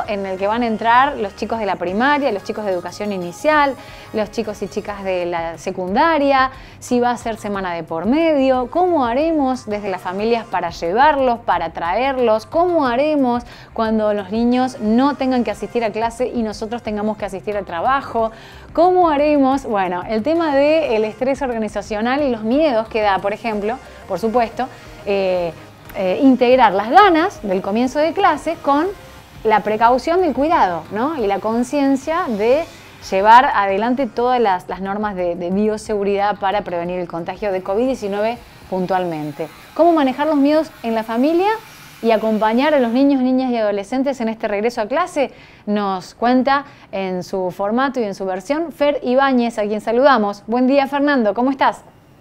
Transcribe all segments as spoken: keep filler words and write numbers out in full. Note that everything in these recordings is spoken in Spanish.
en el que van a entrar los chicos de la primaria, los chicos de educación inicial, los chicos y chicas de la secundaria, si va a ser semana de por medio, cómo haremos desde las familias para llevarlos, para traerlos, cómo haremos cuando los niños no tengan que asistir a clase y nosotros tengamos que asistir al trabajo, cómo haremos, bueno, el tema del estrés organizacional y los miedos que da, por ejemplo, por supuesto, eh, eh, integrar las ganas del comienzo de clase con la precaución del cuidado, ¿no? Y la conciencia de llevar adelante todas las, las normas de, de bioseguridad para prevenir el contagio de COVID diecinueve puntualmente. ¿Cómo manejar los miedos en la familia y acompañar a los niños, niñas y adolescentes en este regreso a clase? Nos cuenta en su formato y en su versión Fer Ibáñez, a quien saludamos. Buen día, Fernando, ¿cómo estás?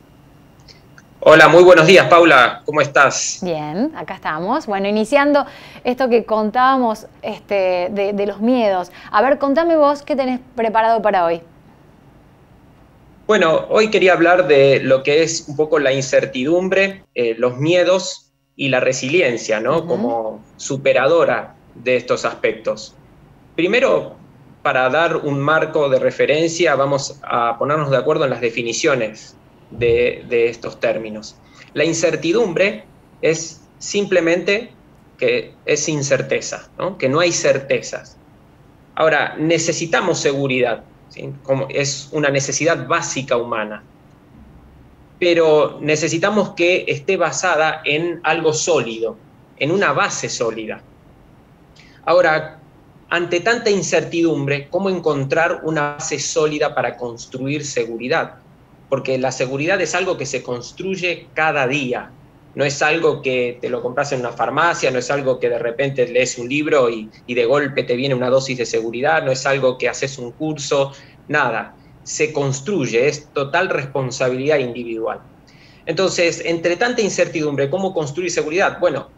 Hola, muy buenos días, Paula. ¿Cómo estás? Bien, acá estamos. Bueno, iniciando esto que contábamos este, de, de los miedos. A ver, contame vos, ¿qué tenés preparado para hoy? Bueno, hoy quería hablar de lo que es un poco la incertidumbre, eh, los miedos y la resiliencia, ¿no? Uh-huh. Como superadora de estos aspectos. Primero, para dar un marco de referencia, vamos a ponernos de acuerdo en las definiciones De, de estos términos. La incertidumbre es simplemente que es incerteza, ¿no? Que no hay certezas. Ahora, necesitamos seguridad, ¿sí? Como es una necesidad básica humana, pero necesitamos que esté basada en algo sólido, en una base sólida. Ahora, ante tanta incertidumbre, ¿cómo encontrar una base sólida para construir seguridad? Porque la seguridad es algo que se construye cada día, no es algo que te lo compras en una farmacia, no es algo que de repente lees un libro y, y de golpe te viene una dosis de seguridad, no es algo que haces un curso, nada, se construye, es total responsabilidad individual. Entonces, entre tanta incertidumbre, ¿cómo construir seguridad? Bueno,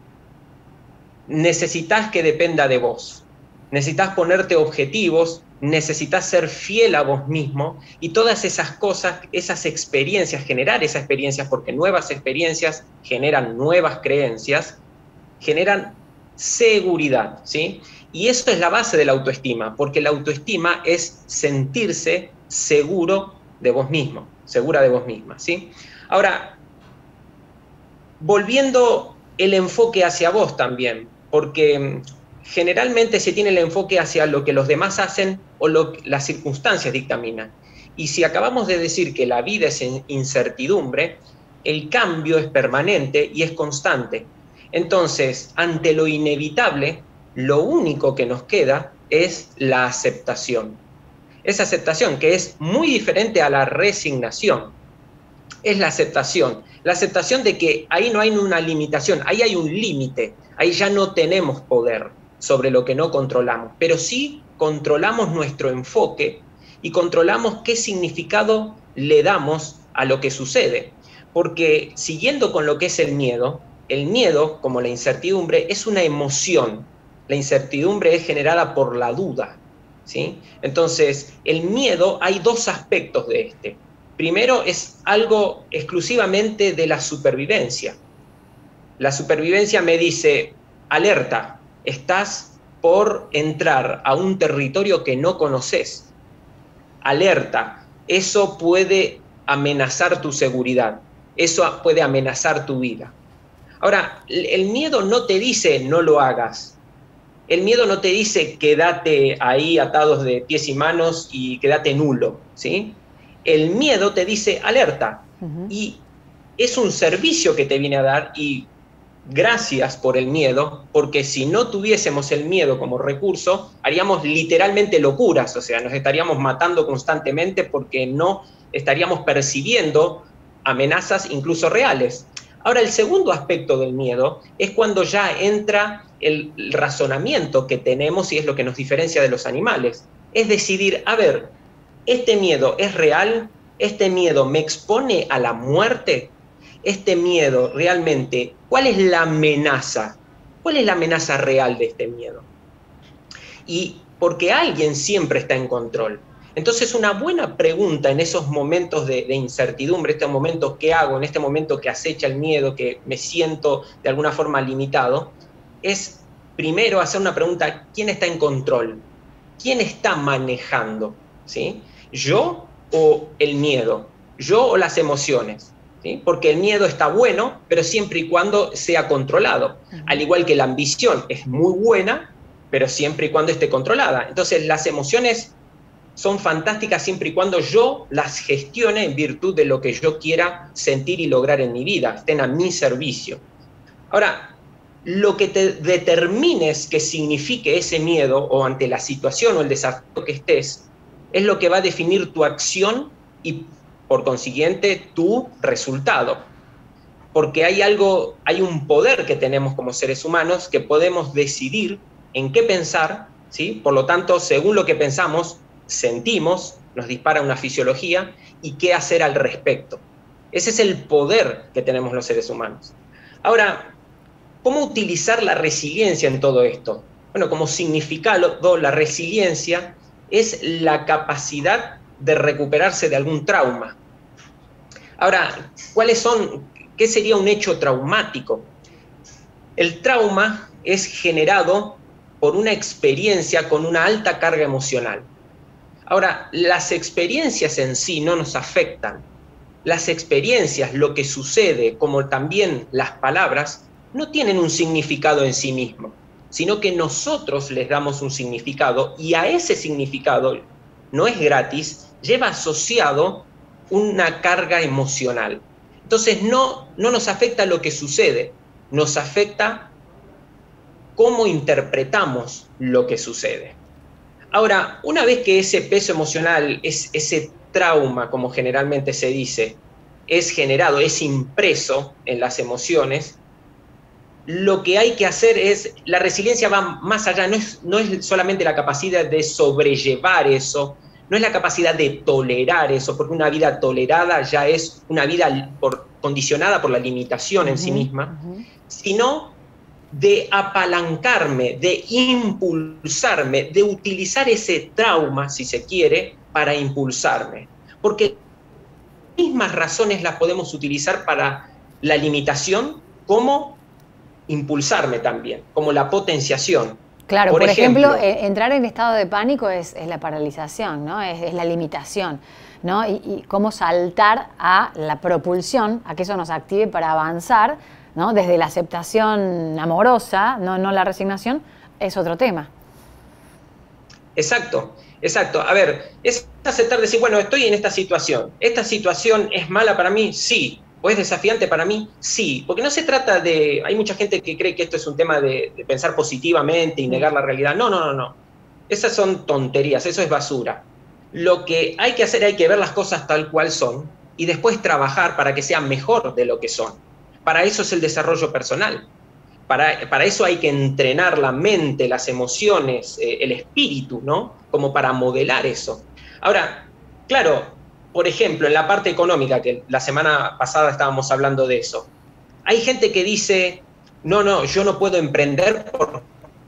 necesitas que dependa de vos, necesitas ponerte objetivos, necesitas ser fiel a vos mismo y todas esas cosas, esas experiencias, generar esas experiencias, porque nuevas experiencias generan nuevas creencias, generan seguridad, ¿sí? Y eso es la base de la autoestima, porque la autoestima es sentirse seguro de vos mismo, segura de vos misma, ¿sí? Ahora, volviendo el enfoque hacia vos también, porque generalmente se tiene el enfoque hacia lo que los demás hacen o lo que las circunstancias dictaminan. Y si acabamos de decir que la vida es incertidumbre, el cambio es permanente y es constante. Entonces, ante lo inevitable, lo único que nos queda es la aceptación. Esa aceptación que es muy diferente a la resignación. Es la aceptación. La aceptación de que ahí no hay una limitación, ahí hay un límite, ahí ya no tenemos poder sobre lo que no controlamos, pero sí controlamos nuestro enfoque y controlamos qué significado le damos a lo que sucede. Porque siguiendo con lo que es el miedo, el miedo, como la incertidumbre, es una emoción. La incertidumbre es generada por la duda, ¿sí? Entonces, el miedo, hay dos aspectos de este. Primero, es algo exclusivamente de la supervivencia. La supervivencia me dice, alerta, estás por entrar a un territorio que no conoces. Alerta, eso puede amenazar tu seguridad, eso puede amenazar tu vida. Ahora, el miedo no te dice no lo hagas. El miedo no te dice quédate ahí atados de pies y manos y quédate nulo, ¿sí? El miedo te dice alerta. Uh-huh. Y es un servicio que te viene a dar y gracias por el miedo, porque si no tuviésemos el miedo como recurso, haríamos literalmente locuras, o sea, nos estaríamos matando constantemente porque no estaríamos percibiendo amenazas incluso reales. Ahora, el segundo aspecto del miedo es cuando ya entra el razonamiento que tenemos y es lo que nos diferencia de los animales. Es decidir, a ver, ¿este miedo es real? ¿Este miedo me expone a la muerte? Este miedo realmente, ¿cuál es la amenaza? ¿Cuál es la amenaza real de este miedo? Y porque alguien siempre está en control. Entonces, una buena pregunta en esos momentos de, de incertidumbre, estos momentos que hago, en este momento que acecha el miedo, que me siento de alguna forma limitado, es primero hacer una pregunta: ¿quién está en control? ¿Quién está manejando? ¿Sí? ¿Yo o el miedo? ¿Yo o las emociones? ¿Sí? Porque el miedo está bueno, pero siempre y cuando sea controlado. Uh-huh. Al igual que la ambición es muy buena, pero siempre y cuando esté controlada. Entonces, las emociones son fantásticas siempre y cuando yo las gestione en virtud de lo que yo quiera sentir y lograr en mi vida, estén a mi servicio. Ahora, lo que te determines que signifique ese miedo o ante la situación o el desafío que estés, es lo que va a definir tu acción y, por consiguiente, tu resultado. Porque hay algo, hay un poder que tenemos como seres humanos que podemos decidir en qué pensar, ¿sí? Por lo tanto, según lo que pensamos, sentimos, nos dispara una fisiología, y qué hacer al respecto. Ese es el poder que tenemos los seres humanos. Ahora, ¿cómo utilizar la resiliencia en todo esto? Bueno, como significado, la resiliencia es la capacidad de recuperarse de algún trauma. Ahora, ¿cuáles son, qué sería un hecho traumático? El trauma es generado por una experiencia con una alta carga emocional. Ahora, las experiencias en sí no nos afectan. Las experiencias, lo que sucede, como también las palabras, no tienen un significado en sí mismo, sino que nosotros les damos un significado, y a ese significado, no es gratis, lleva asociado una carga emocional. Entonces no, no nos afecta lo que sucede, nos afecta cómo interpretamos lo que sucede. Ahora, una vez que ese peso emocional, es, ese trauma, como generalmente se dice, es generado, es impreso en las emociones, lo que hay que hacer es, la resiliencia va más allá, no es, no es solamente la capacidad de sobrellevar eso, no es la capacidad de tolerar eso, porque una vida tolerada ya es una vida por, condicionada por la limitación en uh-huh, sí misma, uh-huh. sino de apalancarme, de impulsarme, de utilizar ese trauma, si se quiere, para impulsarme. Porque las mismas razones las podemos utilizar para la limitación como impulsarme también, como la potenciación. Claro, por, por ejemplo, ejemplo, entrar en estado de pánico es, es la paralización, ¿no? Es, es la limitación, ¿no? Y, y cómo saltar a la propulsión, a que eso nos active para avanzar, ¿no? Desde la aceptación amorosa, no, no la resignación, es otro tema. Exacto, exacto. A ver, es aceptar, decir, bueno, estoy en esta situación. ¿Esta situación es mala para mí? Sí. ¿O es desafiante para mí? Sí. Porque no se trata de... Hay mucha gente que cree que esto es un tema de, de pensar positivamente y negar la realidad. No, no, no, no. Esas son tonterías, eso es basura. Lo que hay que hacer, hay que ver las cosas tal cual son y después trabajar para que sean mejor de lo que son. Para eso es el desarrollo personal. Para, para eso hay que entrenar la mente, las emociones, eh, el espíritu, ¿no? Como para modelar eso. Ahora, claro, por ejemplo, en la parte económica, que la semana pasada estábamos hablando de eso, hay gente que dice, no, no, yo no puedo emprender por...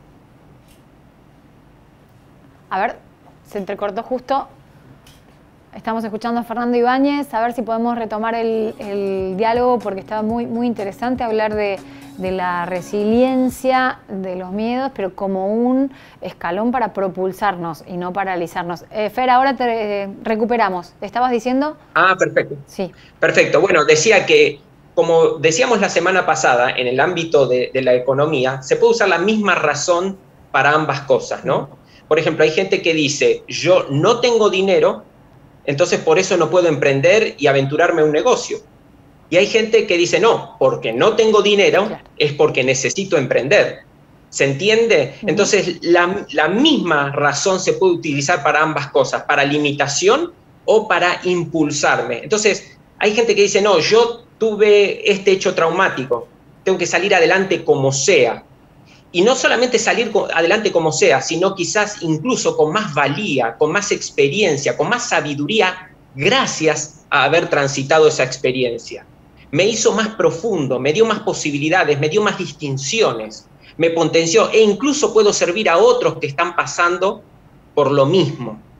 A ver, se entrecortó justo. Estamos escuchando a Fernando Ibáñez, a ver si podemos retomar el, el diálogo, porque estaba muy, muy interesante hablar de, de la resiliencia, de los miedos, pero como un escalón para propulsarnos y no paralizarnos. Eh, Fer, ahora te eh, recuperamos. ¿Te estabas diciendo? Ah, perfecto. Sí. Perfecto. Bueno, decía que, como decíamos la semana pasada, en el ámbito de, de la economía, se puede usar la misma razón para ambas cosas, ¿no? Por ejemplo, hay gente que dice, yo no tengo dinero, entonces por eso no puedo emprender y aventurarme a un negocio. Y hay gente que dice, no, porque no tengo dinero, claro, es porque necesito emprender. ¿Se entiende? Uh-huh. Entonces la, la misma razón se puede utilizar para ambas cosas, para limitación o para impulsarme. Entonces hay gente que dice, no, yo tuve este hecho traumático, tengo que salir adelante como sea. Y no solamente salir adelante como sea, sino quizás incluso con más valía, con más experiencia, con más sabiduría, gracias a haber transitado esa experiencia. Me hizo más profundo, me dio más posibilidades, me dio más distinciones, me potenció e incluso puedo servir a otros que están pasando por lo mismo.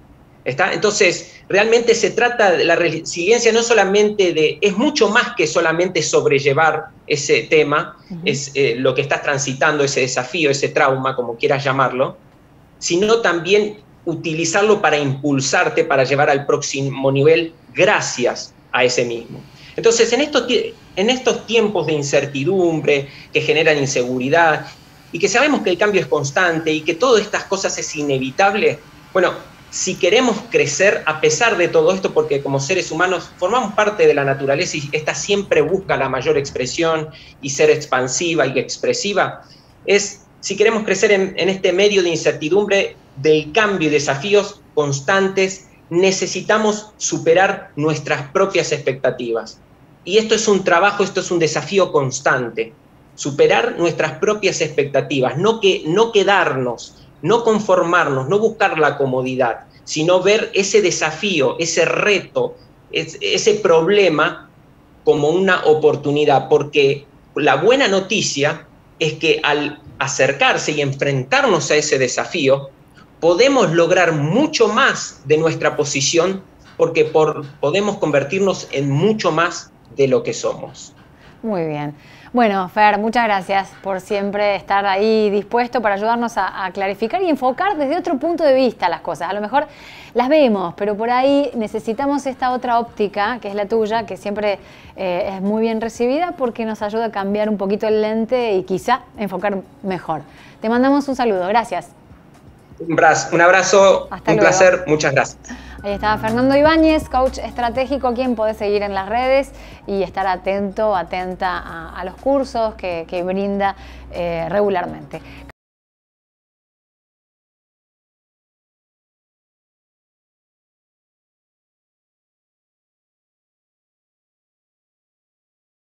¿Está? Entonces, realmente se trata de la resiliencia no solamente de, es mucho más que solamente sobrellevar ese tema, uh-huh. es eh, lo que estás transitando, ese desafío, ese trauma, como quieras llamarlo, sino también utilizarlo para impulsarte, para llevar al próximo nivel gracias a ese mismo. Entonces, en estos, en estos tiempos de incertidumbre que generan inseguridad y que sabemos que el cambio es constante y que todas estas cosas es inevitable, bueno, si queremos crecer a pesar de todo esto, porque como seres humanos formamos parte de la naturaleza y esta siempre busca la mayor expresión y ser expansiva y expresiva, es si queremos crecer en, en este medio de incertidumbre, del cambio y desafíos constantes, necesitamos superar nuestras propias expectativas. Y esto es un trabajo, esto es un desafío constante, superar nuestras propias expectativas, no, que, no quedarnos, no conformarnos, no buscar la comodidad, sino ver ese desafío, ese reto, ese problema como una oportunidad, porque la buena noticia es que al acercarse y enfrentarnos a ese desafío, podemos lograr mucho más de nuestra posición, porque por, podemos convertirnos en mucho más de lo que somos. Muy bien. Bueno, Fer, muchas gracias por siempre estar ahí dispuesto para ayudarnos a, a clarificar y enfocar desde otro punto de vista las cosas. A lo mejor las vemos, pero por ahí necesitamos esta otra óptica, que es la tuya, que siempre eh, es muy bien recibida porque nos ayuda a cambiar un poquito el lente y quizá enfocar mejor. Te mandamos un saludo. Gracias. Un abrazo, un, abrazo, un placer. Muchas gracias. Ahí estaba Fernando Ibáñez, coach estratégico, a quien podés seguir en las redes y estar atento, atenta a, a los cursos que, que brinda eh, regularmente.